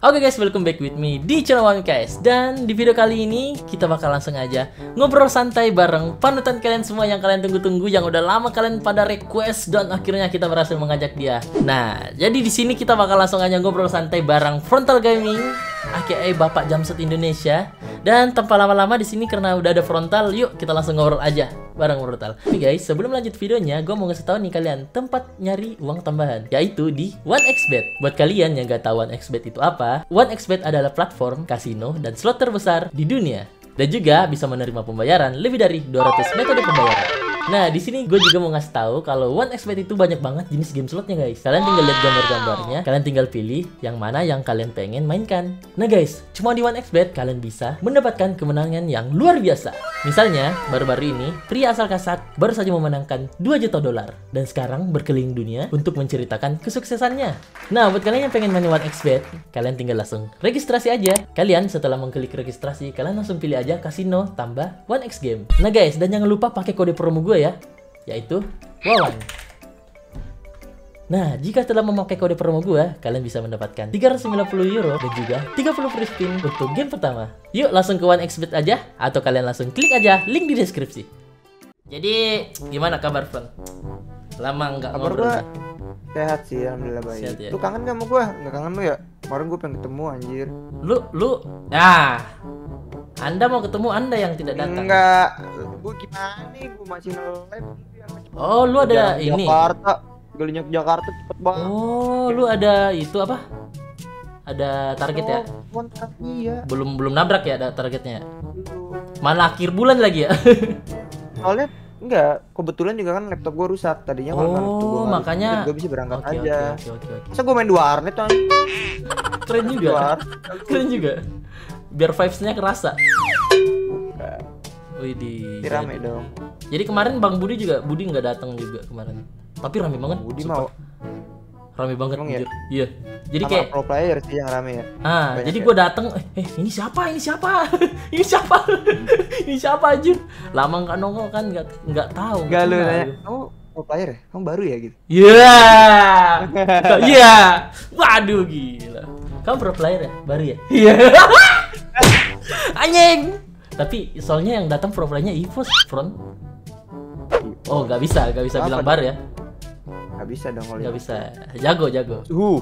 Oke guys, welcome back with me di channel Wami guys. Dan di video kali ini kita bakal langsung aja ngobrol santai bareng panutan kalian semua yang kalian tunggu-tunggu, yang udah lama kalian pada request dan akhirnya kita berhasil mengajak dia. Nah, jadi di sini kita bakal langsung aja ngobrol santai bareng Frontal Gaming, aka Bapak Jamset Indonesia. Dan tanpa lama-lama di sini karena udah ada Frontal, yuk kita langsung ngobrol aja bareng Frontal. Nih guys, sebelum lanjut videonya, gue mau ngasih tahu nih kalian tempat nyari uang tambahan, yaitu di 1xBet. Buat kalian yang gak tahu 1xBet itu apa, 1xBet adalah platform kasino dan slot terbesar di dunia. Dan juga bisa menerima pembayaran lebih dari 200 metode pembayaran. Nah, di sini gue juga mau ngasih tahu kalau 1xBet itu banyak banget jenis game slotnya guys. Kalian tinggal lihat gambar-gambarnya, kalian tinggal pilih yang mana yang kalian pengen mainkan. Nah guys, cuma di 1xBet kalian bisa mendapatkan kemenangan yang luar biasa. Misalnya, baru-baru ini pria asal Kasak baru saja memenangkan $2 juta dan sekarang berkeliling dunia untuk menceritakan kesuksesannya. Nah, buat kalian yang pengen main 1xBet, kalian tinggal langsung registrasi aja. Kalian setelah mengklik registrasi, kalian langsung pilih aja kasino tambah 1xGame. Nah guys, dan jangan lupa pakai kode promo gue ya, yaitu Wawan. Nah, jika telah memakai kode promo gue, kalian bisa mendapatkan €390 dan juga 30 free spin untuk game pertama. Yuk langsung ke 1xBet aja, atau kalian langsung klik aja link di deskripsi. Jadi, gimana kabar, Fron? Lama nggak ngobrol. Kabar gue sehat sih, alhamdulillah baik. Sehat, ya? Lu kangen gak sama gue? Nggak kangen lu ya? Kemarin gue pengen ketemu anjir. Anda mau ketemu, Anda yang tidak datang. Enggak, gue gimana nih? Gue masih nge-live. Oh, lu ada ini. Jakarta, galinya ke Jakarta cepet banget. Oh, lu ada itu apa? Ada target ya? Kontrak iya. Belum nabrak ya ada targetnya. Mana akhir bulan lagi ya? Soalnya enggak, kebetulan juga kan laptop gue rusak tadinya. Oh, makanya gue bisa berangkat Oke. Masa gue main 2 warnet kan? Keren juga. Keren juga. Biar vibes-nya kerasa. Widih. Rame dong. Jadi kemarin Bang Budi nggak datang juga kemarin. Tapi rame banget. Budi sumpah. mau. Rame banget Emang ya? anjir. Iya. Jadi Sama kayak pro player sih yang rame ya. jadi ya? gue dateng, ini siapa? Ini siapa anjir? Lama nggak nongol kan, nggak tahu. Enggak lu kenal. nanya, kamu pro player ya? Kamu baru ya gitu? Iya. Iya. Waduh gila. Kamu pro player ya? Baru ya? Iya. Anjing. Tapi soalnya yang datang pro playernya EVOS, Front. Oh, nggak bisa Apa bilang dong? baru ya? Nggak bisa dong kalau Nggak itu. bisa. Jago. Suhu.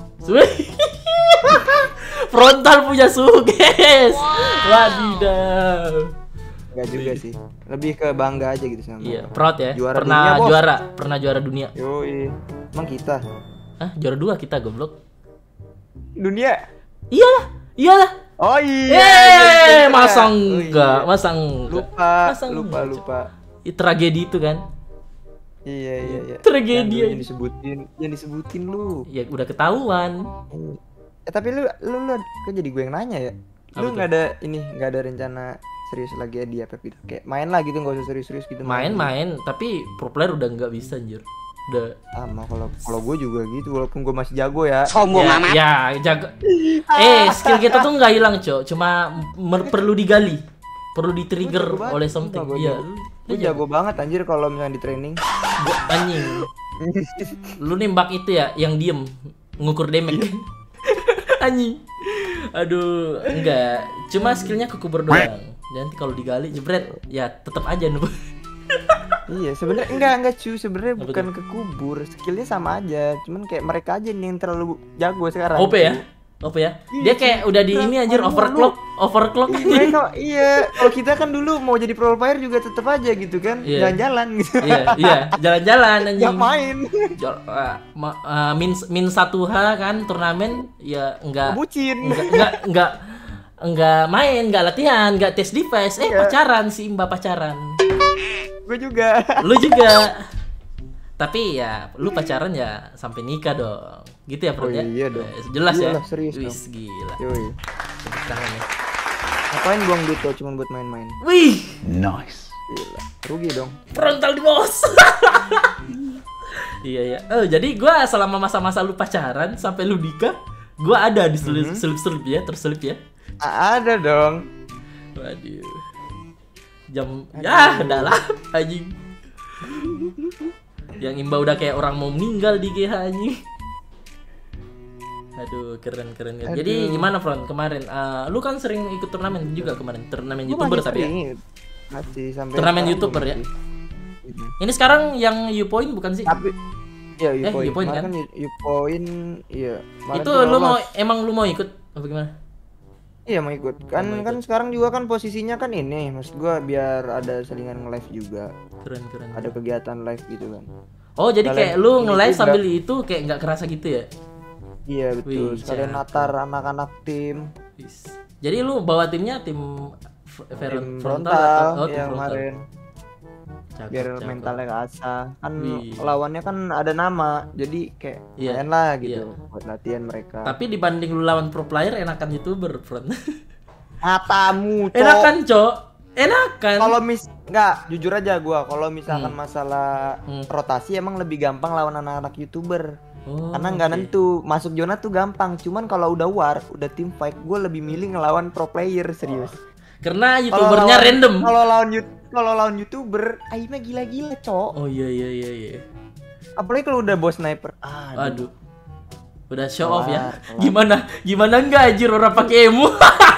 Frontal punya suhu, guys. Wadidaw. Enggak juga sih. Lebih ke bangga aja gitu sama. Iya, proud ya. Juara pernah dunia, Bos. pernah juara dunia. Yoi. Emang kita Hah, juara 2 kita goblok. dunia. Iyalah. Oh iya. Masa Oh, enggak? iya. Masa enggak? Masa enggak? Lupa. Tragedi itu kan. Iya. Tragedi. Yang disebutin lu. Ya udah ketahuan. Tapi lu kok jadi gue yang nanya ya? Apa Lu tuh? nggak ada rencana serius lagi ya di FF gitu? Kayak main lah gitu, nggak usah serius gitu. Main, tapi pro player udah nggak bisa anjir. Udah. Sama kalau gue juga gitu, walaupun gue masih jago ya. Ya, jago. Skill kita tuh nggak hilang, Cok. Cuma perlu digali. Perlu di-trigger Lu jago banget, oleh something. sumpah, Iya, Gue jago banget anjir kalau misalnya di training. Anjing. Lu nembak itu ya yang diem ngukur damage. Anjing. Aduh, enggak. Cuma skillnya kekubur doang. Nanti kalau digali jebret ya tetap aja nubuh. Iya, sebenarnya enggak cuy, sebenarnya Apa bukan kekubur, skillnya sama aja, cuman kayak mereka aja nih yang terlalu jago sekarang. OP ya? Dia kayak udah di ini anjir overclock. Mereka iya, kalau kita kan dulu mau jadi pro player juga tetap aja gitu kan, Iya. jalan-jalan gitu. Iya, jalan-jalan anjing. Nggak main. Min 1H kan turnamen ya enggak Bucin. enggak main, enggak latihan, enggak tes device. Iya. Pacaran si Mbak pacaran. Gue juga. Lu juga. Tapi ya lu pacaran ya sampai nikah dong. Gitu ya, Bro Oh, ya? iya dong. Jelas ya. Iyalah, serius Wis, gila. Yoi. Tepuk tangan ya. Ngapain buang duit tuh cuma buat main-main? Wih, Gila. Rugi dong. frontal di bos. Iya. Jadi gua selama masa-masa lu pacaran sampai lu nikah, gua ada di selip-selip ya, terselip ya. Ada dong. Waduh. Ya, udah lah anjing. Yang Imba udah kayak orang mau meninggal di GH anjing. Aduh, keren. Aduh. Jadi gimana, Front? Kemarin lu kan sering ikut turnamen juga kemarin. Turnamen Gua YouTuber masih tapi ya. sering, masih sampai Turnamen sekarang YouTuber gua ya? masih. Ini sekarang yang Upoint bukan sih? Tapi ya Upoint Upoint kemarin kan? Upoint iya. Kemarin Itu tuh lu lolos. lu mau ikut apa gimana? Iya mau ikut kan mau kan sekarang juga kan posisinya kan ini maksud gua biar ada selingan nge-live juga, Keren. ada kegiatan live gitu kan. Oh, jadi Kalian kayak lu ini nge-live juga. sambil itu kayak nggak kerasa gitu ya? Iya betul, Wih, sekalian cakep. natar anak-anak tim Jadi lu bawa timnya tim frontal atau tim ya frontal? kemarin Cakep, biar cakep. mentalnya keasah kan. Wih. Lawannya kan ada nama jadi kayak Iya, main lah gitu buat latihan mereka. Tapi dibanding lu lawan pro player enakan YouTuber, Front. Matamu cok. Enakan, Cok. Enakan. Kalau nggak jujur aja gua kalau misalkan masalah Hmm. rotasi emang lebih gampang lawan anak-anak YouTuber. Oh, Karena nggak oke. nentu, masuk zona tuh gampang. Cuman kalau udah war, udah team fight, gue lebih milih ngelawan pro player serius. Karena Kalau YouTubernya lawan- random. Kalau lawan YouTuber, aimnya gila-gila, cok. Oh iya. Apalagi kalau udah bos sniper. Aduh. Udah show off ya. Kelar. Gimana enggak anjir orang pakai emu?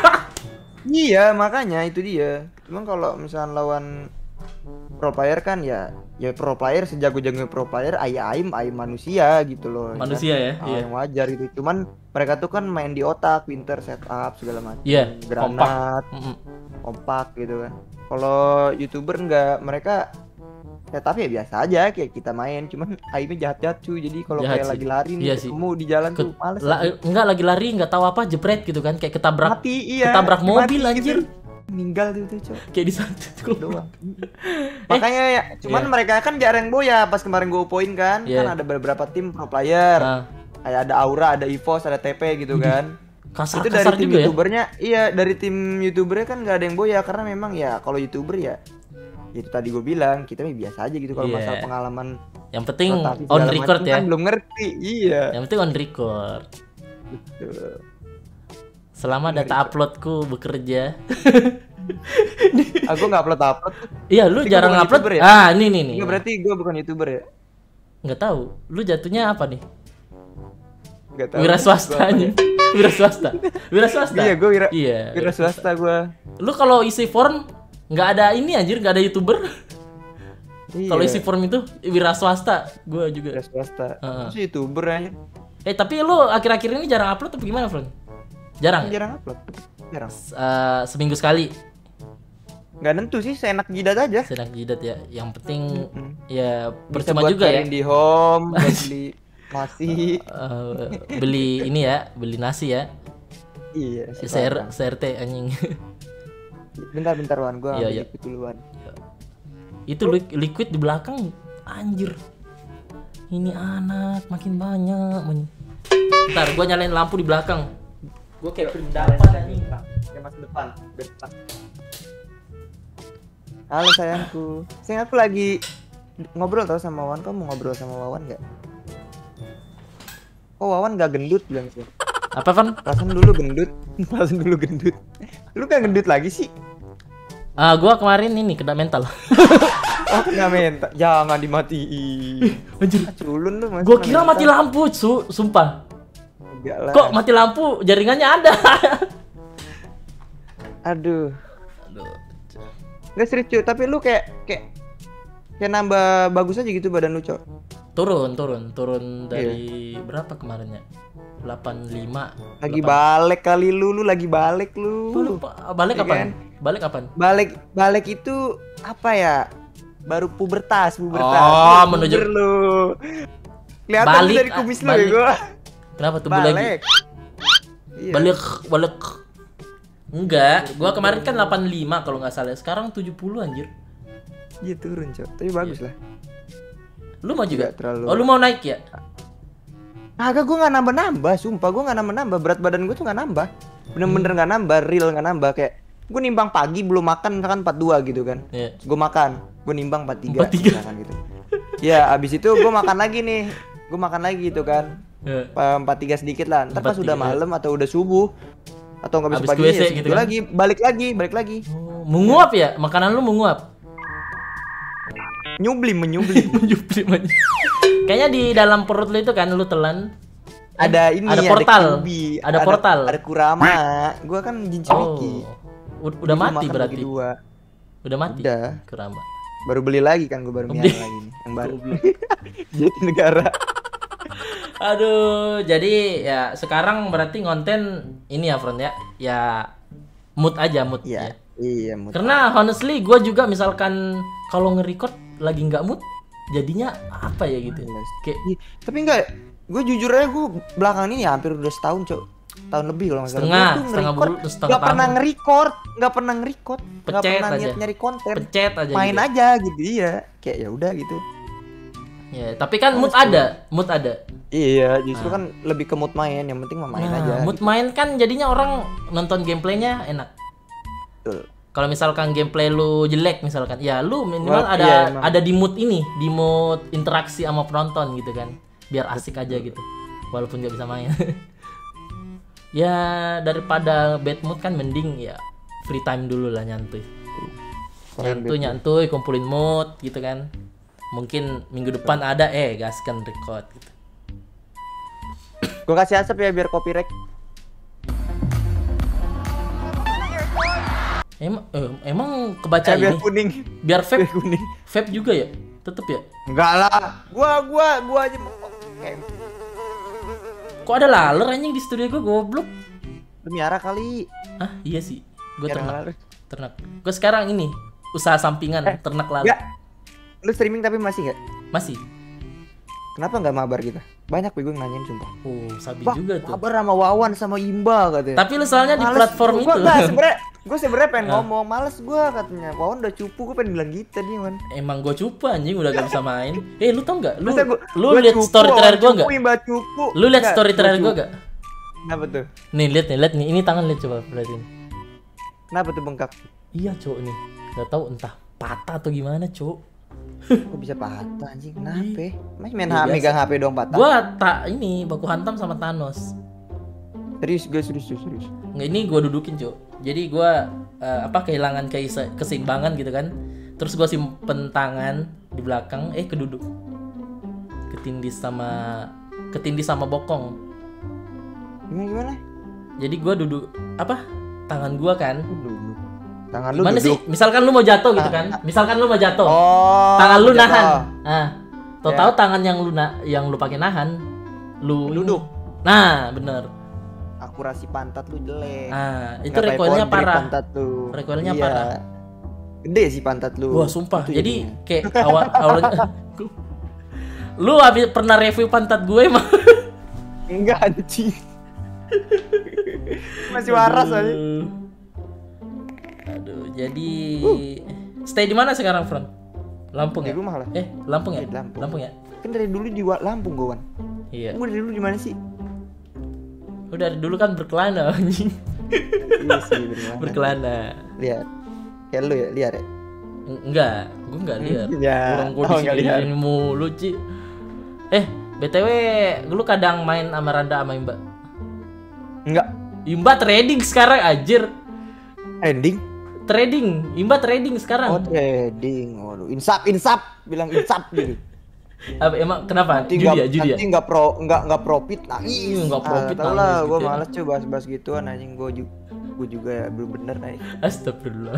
Iya, makanya itu dia. Cuman kalau misalkan lawan pro player kan ya pro player sejago-jago pro player aim manusia gitu loh. Manusia ya, Hal iya. yang wajar itu. Cuman mereka tuh kan main di otak, pinter setup segala macam. Iya, Granat, Mm-mm. kompak gitu kan. Kalau YouTuber enggak, mereka setup ya biasa aja kayak kita main, cuman aimnya jahat-jahat cuy. Jadi kalau Jahat kayak sih. lagi lari nih Iya sih. ketemu di jalan tuh males. Enggak lagi lari enggak tahu apa jepret gitu kan kayak ketabrak Mati iya. ketabrak mati mobil gitu. anjir. Meninggal tuh cok. Kayak disantet Doang. Makanya ya, cuman Iya. mereka kan jarang boya pas kemarin gue poin kan, Iya. kan ada beberapa tim pro player. Nah, Kayak ada Aura, ada EVOS, ada TP gitu kan. Itu dari kasar tim juga ya. YouTubernya, iya dari tim YouTubernya kan nggak ada yang boya karena memang ya kalau YouTuber ya itu tadi gue bilang kita mah biasa aja gitu kalau Iya. masalah pengalaman Yang penting rotasi on segala record macam ya. kan belum ngerti. Iya. Yang penting on record. Gitu. Selama data uploadku bekerja. Aku nggak upload. Iya, lu Berarti gua jarang bukan upload. YouTuber ya? Ah, nih. Enggak berarti gue bukan YouTuber ya? Nggak tahu. Lu jatuhnya apa nih? Nggak tahu. Wira swasta Gua apa aja. ya? Wira swasta. Iya, gue Iya. wira swasta gue. Lu kalau isi form nggak ada ini anjir, nggak ada YouTuber. Iya. Kalau isi form itu wira swasta, gua juga. wira swasta. Heeh. Terus YouTuber aja. Tapi lu akhir-akhir ini jarang upload atau gimana, Fron? Jarang. Ya? Jarang upload. Jarang. Seminggu sekali. Nggak nentu sih, seenak jidat aja. Sedang jidat ya. Yang penting Mm. ya Bisa percuma buat juga ya. cariin di home, buat beli nasi. Beli ini ya, beli nasi ya. Iya, silakan. CRT anjing. Bentar Wan, gua Iya, ambil iya. dikit duluan. Itu liquid di belakang anjir. Ini anak makin banyak. Bentar, gua nyalain lampu di belakang. Gua kayak pendapat anjing. Ya mas depan. Halo sayangku. Sayang aku lagi ngobrol tau sama Wawan. Kamu mau ngobrol sama Wawan nggak? Oh Wawan nggak gendut bilang sih. Apa, Van? Perasaan dulu gendut. Perasaan dulu gendut. Lu kan gendut lagi sih? Gua kemarin ini kena mental. Oh nggak minta. Jangan dimatiin. Anjir. Culun lu mas. Gua kira mati lampu, sumpah. Enggak lah. Kok mati lampu? Jaringannya ada. Aduh. Nggak serius cuy. Tapi lu kayak nambah bagus aja gitu badan lu cok. Turun dari berapa kemarin ya? 85. Lagi balik kali lu lagi balik lu. Balik Iya kapan? kan? Balik kapan? Balik itu apa ya? Baru pubertas. Oh, Lu menuju- puber lu. Kelihatan Balik, lu dari kumis lu ya balik. gua. Kenapa tubuh lagi? Balik. Iya. Balik. Enggak, gua kemarin kan 85 kalau nggak salah. Sekarang 70 anjir. Iya turun cok. Tapi bagus lah. Lu mau juga? Nggak terlalu. Oh, lu mau naik ya? Agak gua nggak nambah. Sumpah gua nggak nambah. Berat badan gua tuh nggak nambah. Bener-bener nggak nambah. Real nggak nambah. Kayak gua nimbang pagi belum makan misalkan 42 gitu kan. Iya. Gue makan, gue nimbang 43 43. misalkan gitu. Ya abis itu gue makan lagi nih, gue makan lagi gitu kan, Ya. 43 sedikit lah. Ntar pas 43. udah malam atau udah subuh atau nggak bisa Abis pagi ke WC ya gitu gitu kan? lagi, balik lagi, Oh, menguap ya? Makanan lu menguap? menyublim. Kayaknya di dalam perut lu itu kan lu telan. Ada ini, ada portal. Kyuubi, Ada portal. Ada Kurama. Gua kan Jinchuriki. Udah mati Makan berarti. bagi dua. Udah mati. Udah. Kurama. Baru beli lagi kan, gua baru miara lagi nih. Yang baru. Jadi negara. Aduh, jadi ya sekarang berarti konten ini ya, Front ya. Ya mood aja, mood ya. Iya, mood. Karena honestly gue juga misalkan kalau nge-record lagi nggak mood, jadinya apa ya gitu. Kayak tapi enggak, gue jujur aja gue belakangan ini ya, hampir udah setahun, Cok. Tahun lebih kalau nggak salah. setengah bulan, setengah nggak pernah nge-record, nggak pernah Pecet pernah aja. nyari konten. Pecet aja. Main gitu. aja gitu, iya. Kayak ya udah gitu. Ya, tapi kan mood ada. Iya, justru kan lebih ke mood main, yang penting main aja. Mood main kan jadinya orang nonton gameplaynya enak. Betul. Kalau misalkan gameplay lu jelek misalkan, ya lu minimal ada di mood ini, di mood interaksi sama penonton gitu kan, biar asik aja gitu, walaupun nggak bisa main. Ya daripada bad mood kan mending ya free time dulu lah, nyantuy, kumpulin mood gitu kan. Mungkin minggu depan ada gaskan record gitu. Gue kasih asap ya biar copyright. Emang kebaca biar ini? kuning. Biar vape kuning. Vape juga ya? Tetep ya? Enggak lah. Gua aja Kok ada laler anjing di studio gua, goblok. Lu miara kali. Hah, iya sih. Gua Miara ternak. Gua sekarang ini usaha sampingan ternak laler. Enggak. Lu streaming tapi masih enggak? Masih. Kenapa nggak mabar kita? Banyak gue nanyain sumpah. Oh, sabi juga tuh. Mabar sama Wawan sama Imba katanya. Tapi lu soalnya di platform itu. Gue sebenernya pengen ngomong, males gue katanya. Wawan udah cupu, gue pengen bilang gitu tadi, man. Emang gue cupu anjing, udah gak bisa main. Lu tau nggak? Lu gua lihat cupu, story terakhir gue nggak? Imba cupu. Lu lihat story terakhir gue nggak? Kenapa tuh? Nih lihat nih, ini tangan lihat coba perhatiin. Kenapa tuh bengkak? Iya cowok nih, nggak tahu entah patah atau gimana cowok. Kok bisa patah anjing? Kenapa? Masih main megang HP doang patah. Gua ini baku hantam sama Thanos. Serius. Nggak, ini gua dudukin, Cuk. Jadi gua kehilangan keseimbangan gitu kan. Terus gua simpen tangan di belakang, keduduk. Ketindih sama bokong. Gimana? Jadi gua duduk tangan gua kan. Tangan lu gimana duduk. sih? Misalkan lu mau jatuh gitu kan. Misalkan lu mau jatuh. Oh. Tangan lu jatuh. nahan. Nah, tahu tangan yang lu pakai nahan, lu duduk. Nah, bener. Akurasi pantat lu jelek. Nah, itu recoilnya parah. Recoilnya iya. parah. Gede sih pantat lu. Wah, sumpah. Itu jadi kayak awalnya lu habis pernah review pantat gue emang? Enggak anjing. Masih waras aja. Aduh, jadi stay di mana sekarang, Front? Lampung di ya? rumah lah. Lampung ya? Di Lampung. Lampung ya? Kan dari dulu di Lampung gue, Wan. Iya. Gue dari dulu di mana sih? Lu dari dulu kan berkelana anjing. Iya sih, berkelana. Lihat. Kayak lu ya, lihat ya? Enggak, gue enggak lihat. Ya. Orang gue di sini mulu, Ci. BTW, lu kadang main sama Randa sama Imba? Enggak. Imba trading sekarang anjir. Trading, Imba trading sekarang. Oh, trading. Waduh, insap, bilang insap gitu. Emang kenapa? Judi ya? Nanti enggak profit nangis. Enggak profit tahu lah, gitu gue males cuy bahas bahas-gituan anjing, gue juga ya belum bener nih. Astagfirullah.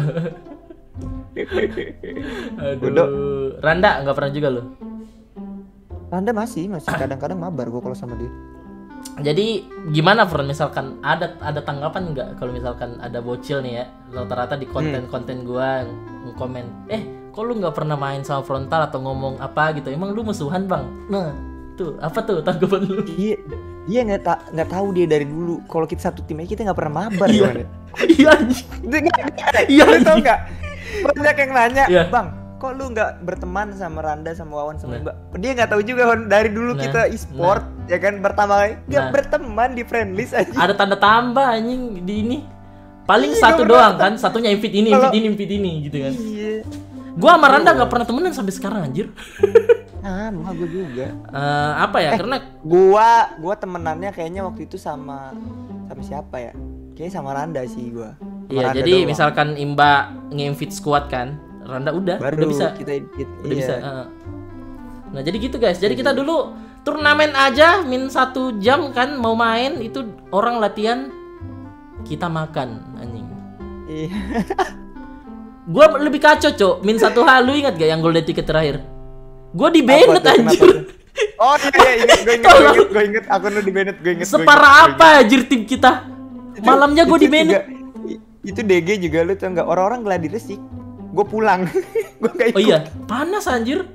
Aduh. Randa enggak pernah juga lo? Randa masih kadang-kadang mabar gue kalau sama dia. Jadi gimana, Fron? Misalkan ada tanggapan nggak kalau misalkan ada bocil nih ya, rata-rata di konten gua komen, kok lu nggak pernah main sama frontal atau ngomong apa gitu? Emang lu musuhan, Bang? Nah, tuh apa tuh tanggapan lu? Dia nggak tahu dia dari dulu. Kalau kita satu tim aja kita nggak pernah mabar. Iya anjing. Iya, lu tahu nggak? Banyak yang nanya, yeah. Bang, kok lu nggak berteman sama Randa, sama Wawan, sama Mbak? Dia nggak tahu juga, Wan. Dari dulu kita e-sport, ya kan, bertambah lagi. Nggak berteman di friendlist aja. Ada tanda tambah anjing di ini. Paling satu doang kan, satunya invite ini gitu kan. Iya. Gua sama Randa nggak pernah temenan sampai sekarang anjir. Sama gue juga. Apa ya? Karena gua temenannya kayaknya waktu itu sama siapa ya? Kayaknya sama Randa sih gua. Iya, jadi doang. Misalkan Imba nge-invite squad kan, Randa udah bisa. Kita udah bisa. Nah, jadi gitu guys. Jadi kita dulu turnamen aja min 1 jam kan mau main itu orang latihan kita makan anjing. Iya. Gua lebih kacau, Cok. Min 1H lu ingat gak yang golden ticket terakhir? Gua di banned anjir. Oh iya, gue inget aku lu di banned, gue inget. Separah apa anjir tim kita? Malamnya gua di banned. Itu DG juga lu tau nggak, orang-orang gladi resik. Gue pulang. Gue gak ikut. Oh iya, panas anjir.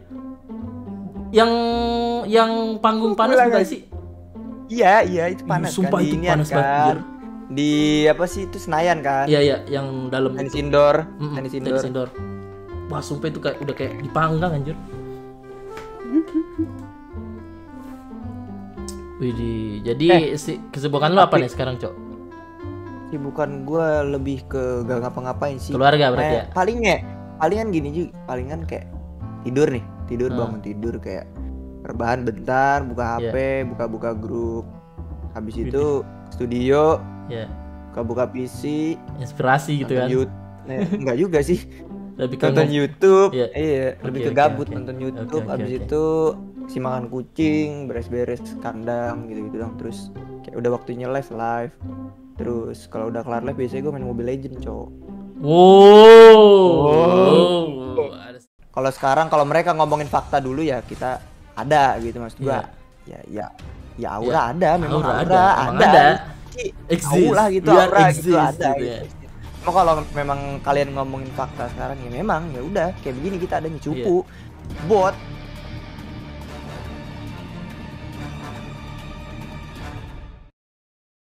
Yang panggung panas bukan sih? Iya itu panas. Sumpah kan. itu panas banget. Di apa sih itu Senayan kan? Iya, yang dalam tenis indoor. Tenis indoor. Wah, sumpah itu udah kayak dipanggang anjir. Widih, jadi kesibukan lu apa nih sekarang, Cok? Kesibukan gue lebih ke gak ngapa-ngapain sih. Keluarga berarti ya? Palingan gini juga, palingan kayak tidur bangun tidur kayak rebahan bentar, buka HP, buka-buka grup. Habis itu studio, buka PC, inspirasi gitu kan. Enggak juga sih. Lebih ke nonton YouTube. Iya. Lebih ke gabut nonton YouTube. Habis itu simakan kucing, beres-beres kandang gitu-gitu dong. Terus kayak udah waktunya live. Terus kalau udah kelar live biasanya gue main Mobile Legends, Cok. Kalau sekarang kalau mereka ngomongin fakta dulu ya kita ada gitu maksud gua. Ya aura ada, memang ada. Aura gitu, aura gitu ada. Cuma kalau memang kalian ngomongin fakta sekarang ya memang ya udah kayak begini kita adanya cupu, bot.